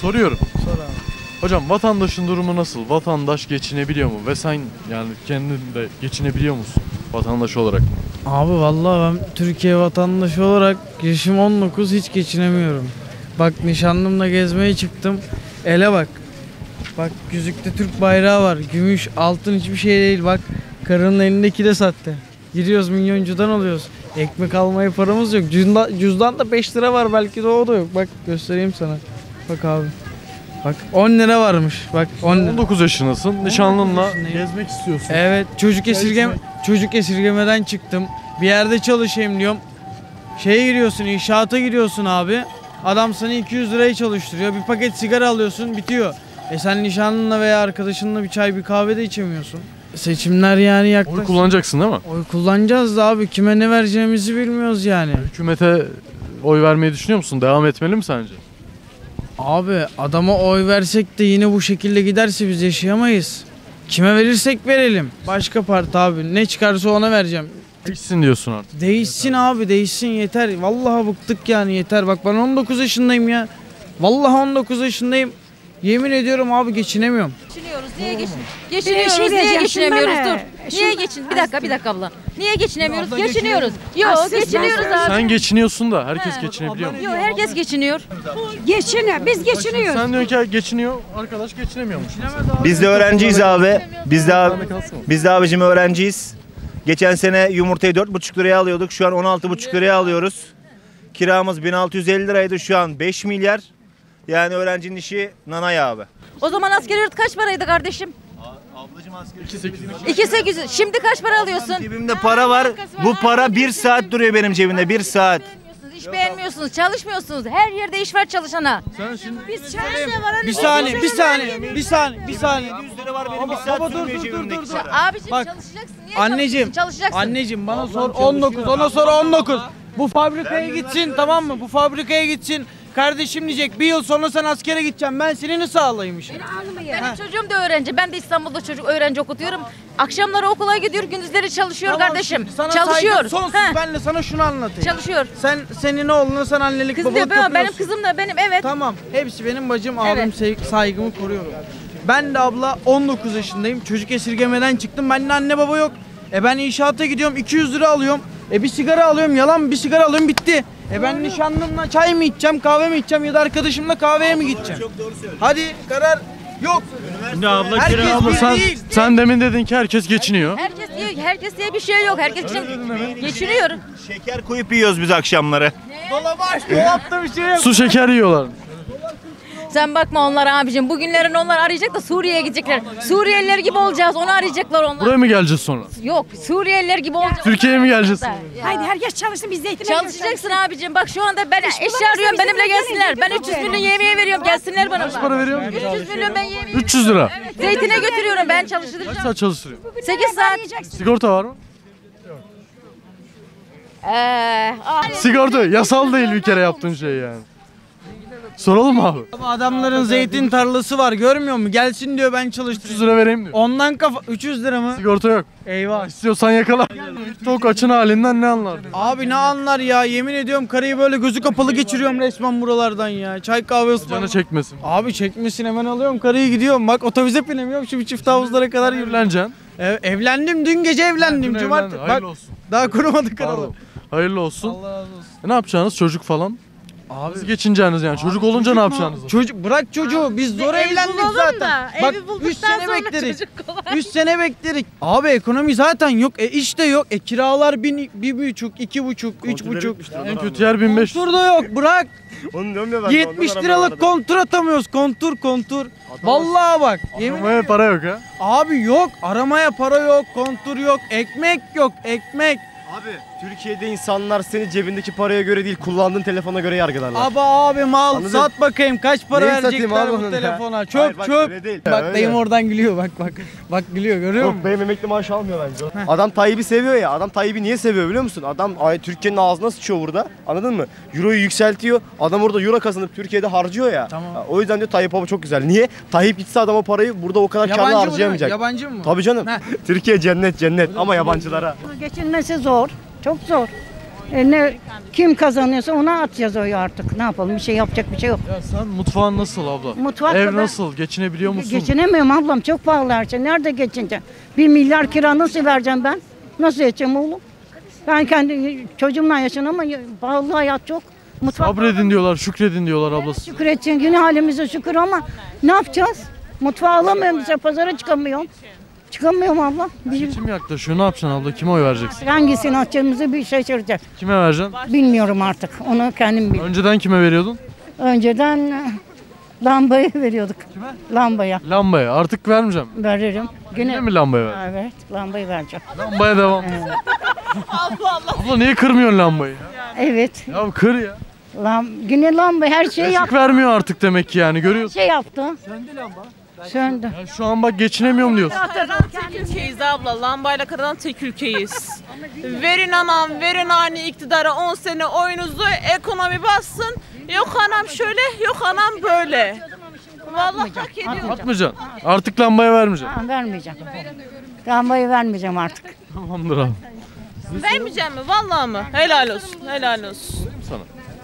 Soruyorum. Sor abi. Hocam vatandaşın durumu nasıl? Vatandaş geçinebiliyor mu? Ve sen yani kendin de geçinebiliyor musun vatandaş olarak? Abi vallahi ben Türkiye vatandaşı olarak yaşım 19 hiç geçinemiyorum. Bak nişanlımla gezmeye çıktım. Ele bak. Bak yüzükte Türk bayrağı var. Gümüş, altın hiçbir şey değil. Bak karının elindeki de sahte. Giriyoruz milyoncudan alıyoruz. Ekmek almaya paramız yok. Cüzdan da 5 lira var belki de o da yok. Bak göstereyim sana. Bak abi. Bak 10 lira varmış. Bak 10 lira. 19 yaşındasın. Nişanlınla yaşındayım. gezmek istiyorsun. Evet çocuk esirgemeden çıktım. Bir yerde çalışayım diyorum. Şeye giriyorsun, inşaata giriyorsun abi. Adam sana 200 liraya çalıştırıyor. Bir paket sigara alıyorsun, bitiyor. Sen nişanlınla veya arkadaşınla bir çay bir kahve de içemiyorsun. Seçimler yani yaklaşık. Oy kullanacaksın değil mi? Oy kullanacağız da abi, kime ne vereceğimizi bilmiyoruz yani. Hükümete oy vermeyi düşünüyor musun? Devam etmeli mi sence? Abi adama oy versek de yine bu şekilde giderse biz yaşayamayız. Kime verirsek verelim. Başka parti abi, ne çıkarsa ona vereceğim. Değişsin diyorsun artık. Değişsin abi, değişsin yeter. Vallahi bıktık yani, yeter. Bak ben 19 yaşındayım ya. Vallahi 19 yaşındayım. Yemin ediyorum abi geçinemiyorum. Geçiniyoruz. Niye geçiniyoruz? Niye geçinemiyoruz? Dur. Niye geçin? Bir dakika abla. Niye geçinemiyoruz? Geçiniyoruz. Yok, geçiniyoruz abi. Sen geçiniyorsun da herkes geçinebiliyor mu? Yok, herkes geçiniyor. Geçiniyor. Biz geçiniyoruz. Sen diyorsun ki geçiniyor, arkadaş geçinemiyormuş. Biz de öğrenciyiz abi. Biz de abicim öğrenciyiz. Geçen sene yumurtayı 4,5 liraya alıyorduk. Şu an 16,5 liraya alıyoruz. Kiramız 1650 liraydı. Şu an 5 milyar. Yani öğrencinin işi nanay abi. O zaman asgari ücret kaç paraydı kardeşim? Ablacım asgari 2.800. Şimdi kaç para alıyorsun? Cebimde para var. Bu para 1 saat duruyor benim cebimde. 1 saat. İş beğenmiyorsunuz, çalışmıyorsunuz. Her yerde iş var çalışana. Bir saniye. 100 lira var benim 1 saat durmuyor cebimdeki para. Abiciğim Bak, çalışacaksın. Niye Anneciğim, çalışacaksın? anneciğim bana sor 19, ona sor 19. Bu fabrikaya gitsin, tamam mı? Bu fabrikaya gitsin. Kardeşim diyecek, bir yıl sonra sen askere gideceksin. Ben seni nasıl ağlaymışım? Benim çocuğum da öğrenci. Ben de İstanbul'da çocuk öğrenci okutuyorum. Akşamları okula gidiyor, gündüzleri çalışıyor Tamam, kardeşim. şimdi sana Çalışıyor. saygım sonsuz. Heh, Ben de sana şunu anlatayım. Çalışıyor. Senin oğluna sen annelik Kız babalık diyor, benim yapıyorsun. kızım da benim, evet. Tamam. Hepsi benim bacım, abim, Evet. saygımı koruyorum. Ben de abla 19 yaşındayım. Çocuk esirgemeden çıktım. Bende anne baba yok. Ben inşaata gidiyorum, 200 lira alıyorum. Bir sigara alıyorum, yalan mı? Bir sigara alıyorum, bitti. Ben nişanlımla çay mı içeceğim, kahve mi içeceğim ya da arkadaşımla kahveye mi gideceğim? Hadi karar yok. Ne abla Herkes abla bir sen, değil. sen demin dedin ki herkes geçiniyor. Herkes diye bir şey yok. Herkes için geçiniyor. Şeker koyup yiyoruz biz akşamları. Dolapta bir şey yok. Su şeker yiyorlar. Sen bakma onlara abicim. Bugünlerin onlar arayacak da Suriye'ye gidecekler. Suriyeliler gibi olacağız. Onu arayacaklar onlar. Buraya mı geleceğiz sonra? Yok, Suriyeliler gibi olacağız. Türkiye'ye mi geleceğiz? Haydi herkes çalışsın, biz zeytine Çalışacaksın abicim. Bak şu anda ben eşya arıyorum. Benimle gelsinler. Ben 300 milyon yemeğe veriyorum. Gelsinler bana. Kaç para veriyor? 300 milyon ben yemeğe 300 lira. Zeytine götürüyorum. Ben Kaç çalıştıracağım. saat çalıştırıyor? 8 saat. Sigorta var mı? Ah. Sigorta yasal değil bir kere yaptığın şey yani. Soralım mı abi? Adamların zeytin tarlası var, görmüyor musun? Gelsin diyor, ben 300 çalıştırayım. lira vereyim diyor. Ondan 300 lira mı? Sigorta yok. Eyvah. İstiyorsan yakala. Tok açın halinden ne anlar? Abi ne anlar ya, yemin ediyorum karıyı böyle gözü kapalı geçiriyorum resmen buralardan ya. Çay kahve Canı ısmarla. çekmesin. Abi çekmesin, hemen alıyorum karıyı, gidiyorum. Bak otobüse binemiyorum, şimdi çift havuzlara kadar yürüyorum. Evleneceksin. Evlendim, dün gece evlendim. Dün Cumartesi. evlendin, Bak hayırlı olsun. daha kurumadı kanalı. Pardon. Hayırlı olsun. Allah razı olsun. Ne yapacaksınız çocuk falan? Abi Nasıl geçineceğiniz yani? Çocuk olunca ne yapacaksınız? Çocuk bırak çocuğu, biz zor evlendik zaten. Bak 3 sene bekledik. 3 sene bekledik. Abi ekonomi zaten yok. İş de yok. Kiralar 1,5, 2,5, 3,5. En kötü yer 1500. Kontur da yok, bırak. Onu diyorum ya ben. 70 liralık kontur atamıyoruz. Kontur. Vallahi bak. Aramaya para yok ha. Abi yok. Aramaya para yok. Kontur yok. Ekmek yok. Ekmek. Abi Türkiye'de insanlar seni cebindeki paraya göre değil, kullandığın telefona göre yargılarlar. Abi mal Anladın? sat bakayım, kaç para Neyi satayım verecekler abi bu onun ya? telefona? Hayır, Çöp bak, çöp. öyle değil. Bak Öyle. dayım oradan gülüyor, bak. Bak gülüyor, görüyor Yok, musun? benim emekli maaşı almıyor bence. Adam Tayyip'i seviyor ya. Adam Tayyip'i niye seviyor biliyor musun? Adam Türkiye'nin ağzına sıçıyor burada. Anladın mı? Euro'yu yükseltiyor. Adam orada euro kazanıp Türkiye'de harcıyor ya. Tamam. O yüzden diyor Tayyip baba çok güzel. Niye? Tayyip gitse adam o parayı burada o kadar karlı Yabancı mı değil mi? harcayamayacak. Yabancı mı? Tabii canım. Heh. Türkiye cennet ama yabancılara. Geçinmesi zor. Çok zor. Kim kazanıyorsa ona atacağız oyu artık. Ne yapalım? Bir şey yapacak bir şey yok. Ya sen mutfağın nasıl abla? Mutfakta Ev ben- nasıl? Geçinebiliyor musun? Geçinemiyorum ablam. Çok pahalı her şey. Nerede geçineceğim? 1 milyar kira nasıl vereceğim ben? Nasıl edeceğim oğlum? Ben kendi çocuğumla yaşıyorum ama pahalı hayat çok. Mutfak Sabredin diyorlar, şükredin diyorlar ablası. şükür edeceğim. Yine halimize şükür ama ne yapacağız? Mutfağı alamıyorum. Mesela pazara çıkamıyorum. Çıkamıyorum abla. Seçim yaklaşıyor. Ne yapacaksın abla? Kime oy vereceksin? Hangisini atacağımızı bir şaşıracağız. Kime vereceksin? Bilmiyorum artık. Onu kendim biliyorum. Önceden kime veriyordun? Önceden lambaya veriyorduk. Kime? Lambaya Lambaya. Artık vermeyeceğim. veririm. Yine mi lambaya ver? Evet, lambayı vereceğim. Lambaya devam. Abla niye kırmıyorsun lambayı? Evet. Ya kır ya. Yine lamba her şeyi Işık yaptı. vermiyor artık demek ki yani görüyorsun. Şey yaptı. Söndü. Ya şu an bak geçinemiyorum diyorsun. Tek ülkeyiz abla. Lambayla kırılan tek ülkeyiz. Verin anam, verin ani iktidara 10 sene oyunuzu, ekonomi bassın. Yok anam şöyle, yok anam böyle. Vallahi hak ediyor. Atmayacaksın. Artık lambaya vermeyeceksin. Ha, vermeyeceğim. Lambayı vermeyeceğim artık. Tamamdır abi. Vermeyeceğim mi? Vallahi mı? Helal olsun, helal olsun. Sana.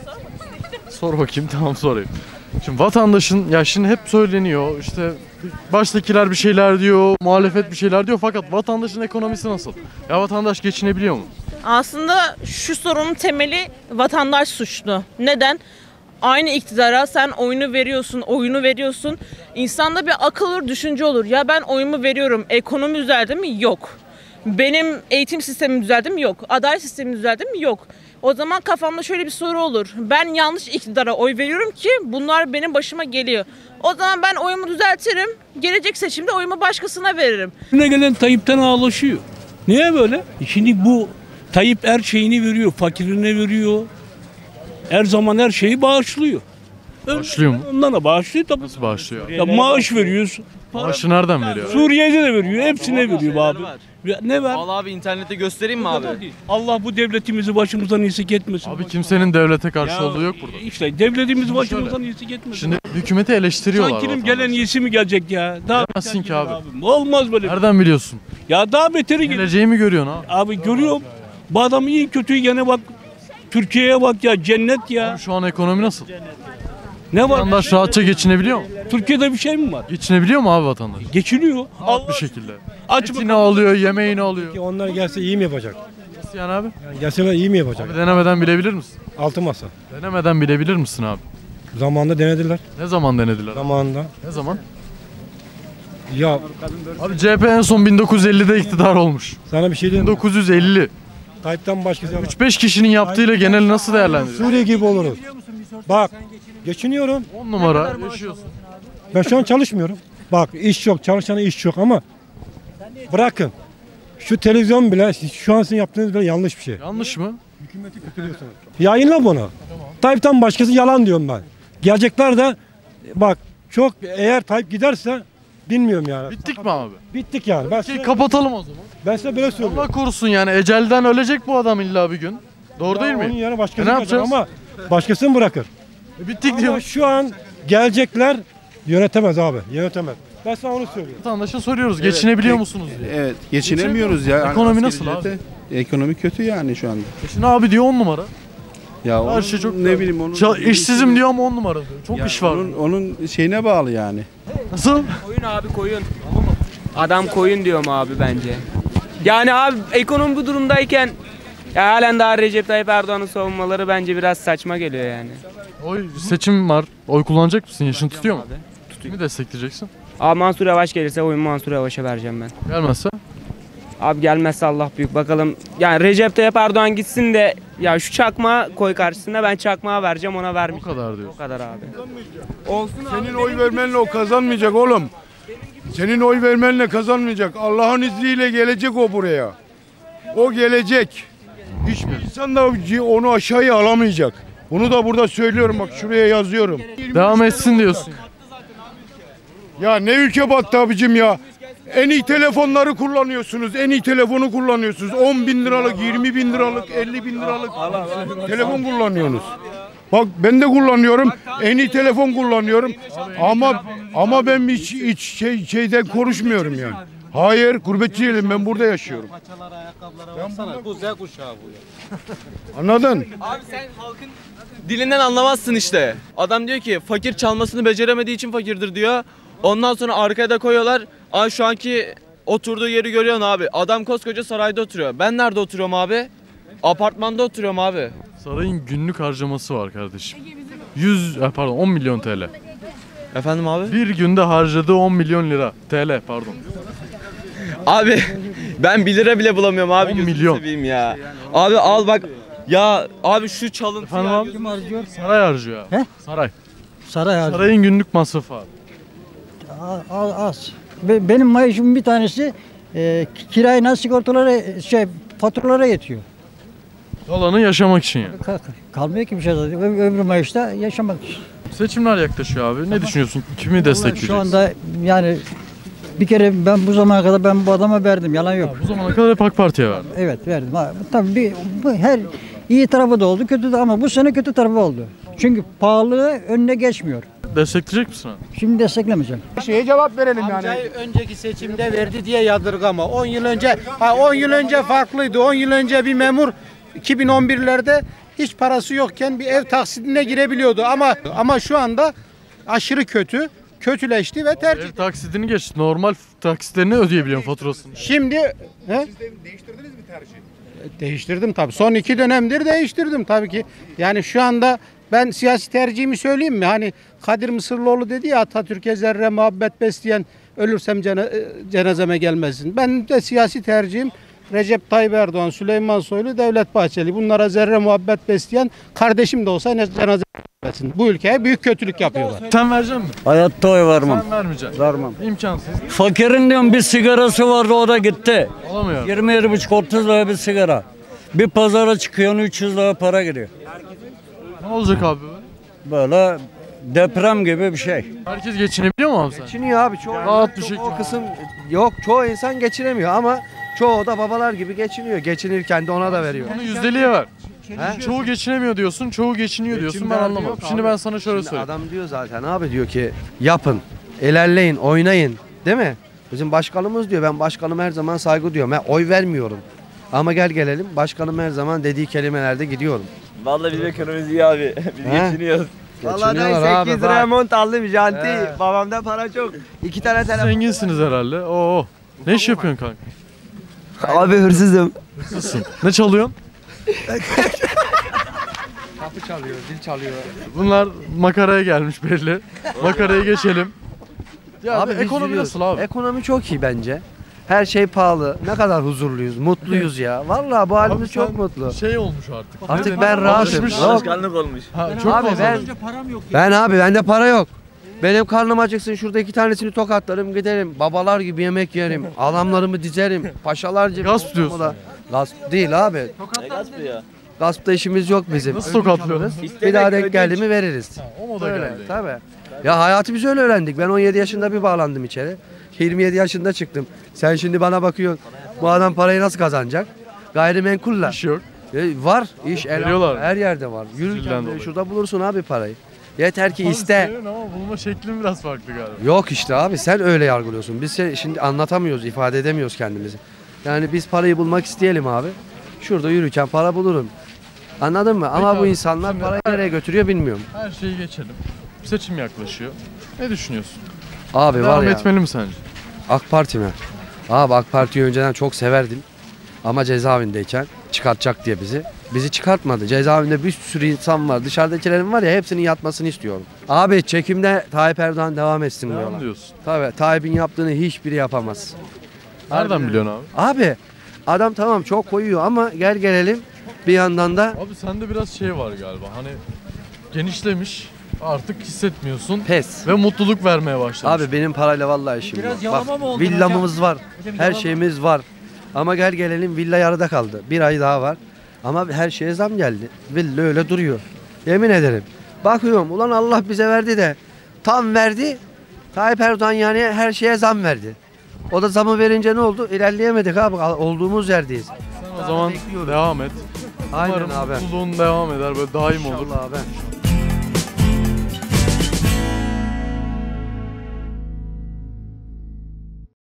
Sor bakayım, tamam sorayım. Şimdi vatandaşın, ya şimdi hep söyleniyor işte baştakiler bir şeyler diyor, muhalefet bir şeyler diyor fakat vatandaşın ekonomisi nasıl? Ya vatandaş geçinebiliyor mu? Aslında şu sorunun temeli vatandaş suçlu. Neden? Aynı iktidara sen oyunu veriyorsun. İnsanda bir akıl olur, düşünce olur. Ya ben oyumu veriyorum, ekonomi düzeldi mi? Yok. Benim eğitim sistemim düzeldi mi? Yok. Adalet sistemi düzeldi mi? Yok. O zaman kafamda şöyle bir soru olur. Ben yanlış iktidara oy veriyorum ki bunlar benim başıma geliyor. O zaman ben oyumu düzeltirim. Gelecek seçimde oyumu başkasına veririm. Önüne gelen Tayyip'ten ağlaşıyor. Niye böyle? Şimdi bu Tayyip her şeyini veriyor, fakirine veriyor. Her zaman her şeyi bağışlıyor. Bağışlıyor mu? Ondan da bağışlıyor tabii. Nasıl bağışlıyor? Ya maaş veriyorsun. Maaşı nereden veriyor? Suriye'de de veriyor, hepsine veriyor abi. Ne ver? Vallahi abi internette göstereyim mi abi? Allah bu devletimizi başımızdan eksik etmesin. Abi kimsenin devlete karşı Ya, olduğu yok burada. İşte devletimizi Şimdi başımızdan şöyle, eksik etmesin. Şimdi hükümeti eleştiriyorlar. Sankilim vatandaş. gelen iyisi mi gelecek ya? Daha Demezsin beter ki abi. gelir Olmaz böyle. Nereden biliyorsun? Ya daha beteri gelir. Geleceği mi görüyorsun abi? Abi görüyorum. Bu adam iyi kötüyü gene bak. Türkiye'ye bak ya, cennet ya. Abi şu an ekonomi nasıl? Ne var? Vatandaş rahatça geçinebiliyor mu? Türkiye'de bir şey mi var? Geçinebiliyor mu abi vatandaş? Geçiniyor. Rahat bir şekilde. Aç Etini alıyor, yemeğini alıyor. Onlar gelse iyi mi yapacak? Nasıl yani abi? Yani gelseler iyi mi yapacak? Abi denemeden bilebilir misin? Altı masa. Denemeden bilebilir misin abi? Zamanında denediler. Ne zaman denediler? Zamanında. Ne zaman? Ya Abi CHP en son 1950'de iktidar olmuş. sana bir şey diyeyim mi? 1950. Tayyip'ten başkası yapmaz. 3-5 kişinin yaptığıyla genel nasıl değerlendiriyorsun? Suriye gibi oluruz. Bak geçiniyorum. 10 numara yaşıyorsun. Ben şu an çalışmıyorum. Bak iş yok. Çalışana iş yok ama bırakın. Şu televizyon bile şu an sizin yaptığınız bile yanlış bir şey. Yanlış mı? Yayınla bunu. Tayyip'ten başkası yalan diyorum ben. Gelecekler de bak çok eğer Tayyip giderse bilmiyorum yani. Bittik mi abi? Bittik yani. Kapatalım o zaman. Ben size böyle söylüyorum. Allah korusun yani ecelden ölecek bu adam illa bir gün. Doğru değil mi? Onun yerine başkası Ne gelecek yapacağız? ama başkasını bırakır. Bittik Ama diyor. şu an gelecekler yönetemez abi. Yönetemez. Ben sana onu söylüyorum. Vatandaşa soruyoruz geçinebiliyor musunuz diye. Evet, geçinemiyoruz ya. Ekonomi Asgari nasıl abi? ücrete- Ekonomi kötü yani şu anda. Şimdi abi diyor 10 numara. Ya Her onun, şey çok ne bileyim onun işsizim diyor ama 10 numara diyor. Çok ya iş var. onun şeyine bağlı yani. Nasıl? Koyun abi koyun. Adam koyun diyorum abi bence. Yani abi ekonomi bu durumdayken ya halen daha Recep Tayyip Erdoğan'ın savunmaları bence biraz saçma geliyor yani. Oy seçim var. Oy kullanacak mısın? Yaşın tutuyor mu? Kimi destekleyeceksin? Abi Mansur Yavaş gelirse oyumu Mansur Yavaş'a vereceğim ben. Gelmezse? Abi gelmezse Allah büyük bakalım. Yani Recep Tayyip Erdoğan gitsin de ya şu çakmağı koy karşısına ben çakmağı vereceğim ona vermeyeceğim. O kadar diyorsun. O kadar abi. Senin oy vermenle o kazanmayacak oğlum. Senin oy vermenle kazanmayacak. Allah'ın izniyle gelecek o buraya. O gelecek. Hiçbir insan da onu aşağıya alamayacak. Bunu da burada söylüyorum bak şuraya yazıyorum. Devam etsin diyorsun. Ya ne ülke battı abicim ya. En iyi telefonları kullanıyorsunuz. En iyi telefonu kullanıyorsunuz. 10 bin liralık, 20 bin liralık, 50 bin liralık telefon kullanıyorsunuz. Bak ben de kullanıyorum. En iyi telefon kullanıyorum. Ama ben hiç şeyden konuşmuyorum yani. Hayır, gurbetçi değilim. Ben burada yaşıyorum. Bu Z kuşağı bu ya. Anladın? Abi sen halkın dilinden anlamazsın işte. Adam diyor ki fakir çalmasını beceremediği için fakirdir diyor. Ondan sonra arkaya da koyuyorlar. Aa, şu anki oturduğu yeri görüyorsun abi. Adam koskoca sarayda oturuyor. Ben nerede oturuyorum abi? Apartmanda oturuyorum abi. Sarayın günlük harcaması var kardeşim. 10 milyon TL. Efendim abi? Bir günde harcadığı 10 milyon lira. TL pardon. Abi ben 1 lira bile bulamıyorum abi. 10 gözünü milyon. seveyim ya. Abi al bak. Ya abi şu çalıntı Efendim ya. abi? Saray harcıyor. He? Saray. Saray harcı. Sarayın günlük masrafı abi. Az. Benim maaşımın bir tanesi kirayla sigortalara faturalara yetiyor. Kalanı yaşamak için yani. Kalmıyor ki bir şey zaten. Öbür maaşta yaşamak için. Seçimler yaklaşıyor abi. Ne düşünüyorsun? Kimi destekleyeceksin? Şu anda yani bir kere ben bu zamana kadar ben bu adama verdim. Yalan yok. Bu zamana kadar hep AK Parti'ye verdin. Evet verdim. Tabii her iyi tarafı da oldu, kötü de ama bu sene kötü tarafı oldu. Çünkü pahalılığı önüne geçmiyor. Destekleyecek misin abi? Şimdi desteklemeyeceğim. Şeye cevap verelim yani. Önceki seçimde verdi diye yadırgama. 10 yıl önce farklıydı. 10 yıl önce bir memur 2011'lerde hiç parası yokken bir ev taksidine girebiliyordu ama şu anda aşırı kötüleşti ve tercih. Ev taksidini geç. Normal taksitlerini ödeyebiliyorsun faturasını. Şimdi değiştirdiniz mi tercih? Değiştirdim tabii. Son 2 dönemdir değiştirdim tabii ki. Yani şu anda ben siyasi tercihimi söyleyeyim mi? Hani Kadir Mısırlıoğlu dedi ya, Atatürk'e zerre muhabbet besleyen ölürsem cenazeme gelmesin. Ben de siyasi tercihim Recep Tayyip Erdoğan, Süleyman Soylu, Devlet Bahçeli. Bunlara zerre muhabbet besleyen kardeşim de olsa cenazeme gelmesin. Bu ülkeye büyük kötülük yapıyorlar. Sen verecek misin? Hayatta oy vermem. Sen vermeyeceksin. Vermem. İmkansız. Fakirin diyorum bir sigarası vardı, o da gitti. Alamıyor. 20-20,5-30 lira bir sigara. Bir pazara çıkıyorsun 300 lira para giriyor. Ne olacak abi böyle? Böyle deprem gibi bir şey. Herkes geçinebiliyor mu abi sen? Geçiniyor abi. Rahat bir şekilde. O kısım yok. Çoğu insan geçinemiyor ama çoğu da babalar gibi geçiniyor. Geçinirken de ona da veriyor. Bunu yüzdeliğe ver. He? Çoğu geçinemiyor diyorsun, çoğu geçiniyor diyorsun. Ben anlamadım. Şimdi ben sana şöyle söyleyeyim. Adam diyor zaten abi, diyor ki yapın, ilerleyin, oynayın. Değil mi? Bizim başkanımız diyor, ben başkanıma her zaman saygı diyorum. Ben oy vermiyorum. Ama gelelim başkanım her zaman dediği kelimelerde gidiyorum. Vallahi bizim ekonomimiz iyi abi. Biz geçiniyoruz. Vallahi Vallahi 8 liraya mont aldım janti. He. Babamda para çok. 2 tane telefon. Zenginsiniz herhalde. Oo. Ne iş yapıyorsun kanka? Abi hırsızım. Hırsızsın. Ne çalıyorsun? Kapı çalıyor, zil çalıyor. Bunlar makaraya gelmiş belli. Makaraya geçelim. Ya Abi ekonomi nasıl abi? Ekonomi çok iyi bence. Her şey pahalı. Ne kadar huzurluyuz, mutluyuz ya. Vallahi bu halimiz Abi çok sen mutlu. Şey olmuş artık. Artık ben rahatım. Alışmış. Yok. Alışkanlık olmuş. Ha, çok Abi fazla. bende para yok. Benim karnım acıksın, şurada 2 tanesini tokatlarım, giderim. Babalar gibi yemek yerim. Adamlarımı dizerim. Paşalarca. Gasp diyorsun. Gasp değil abi. Ne gaspı ya? Gaspta işimiz yok bizim. Nasıl tokatlıyoruz? Bir daha denk geldi mi veririz. O moda Öyle, geldi. tabii. Ya hayatı biz öyle öğrendik. Ben 17 yaşında bir bağlandım içeri. 27 yaşında çıktım. Sen şimdi bana bakıyorsun. Bu adam parayı nasıl kazanacak? Gayrimenkulle. İş yok. Var. İş Veriyorlar. her yerde var. Zilden Yürürken dolayı. şurada bulursun abi parayı. Yeter ki iste. Senin ama bulma şeklin biraz farklı galiba. Yok işte abi, sen öyle yargılıyorsun. Biz şimdi anlatamıyoruz, ifade edemiyoruz kendimizi. Yani biz parayı bulmak isteyelim abi. Şurada yürürken para bulurum. Anladın mı? Ama Peki bu abi, insanlar şimdi- parayı nereye götürüyor bilmiyorum. Her şeyi geçelim. Seçim yaklaşıyor. Ne düşünüyorsun? Abi var Devam ya. etmeli mi sence? AK Parti mi? Abi AK Parti'yi önceden çok severdim. Ama cezaevindeyken çıkartacak diye bizi çıkartmadı. Cezaevinde bir sürü insan var. Dışarıdakilerin var ya, hepsinin yatmasını istiyorum. Abi çekimde Tayyip Erdoğan devam etsin Devam diyorlar. diyorsun. Tabii Tayyip'in yaptığını hiçbiri yapamaz. Nereden biliyorsun abi? Abi adam tamam çok koyuyor ama gelelim bir yandan da Abi sende biraz şey var galiba. Hani genişlemiş. Artık hissetmiyorsun. pes. Ve mutluluk vermeye başlamış. Abi benim parayla vallahi işim yok. Biraz yalama mı Bak oldun villamız var. Hocam Her yalama. şeyimiz var. Ama gelelim villa yarıda kaldı. Bir ay daha var. Ama her şeye zam geldi. Villa öyle duruyor. Yemin ederim. Bakıyorum ulan Allah bize verdi de tam verdi. Tayyip Erdoğan yani her şeye zam verdi. O da zamı verince ne oldu? İlerleyemedik abi. Olduğumuz yerdeyiz. Sen o zaman devam et. Aynen Umarım abi. mutluluğun devam eder. Böyle daim olur. İnşallah abi.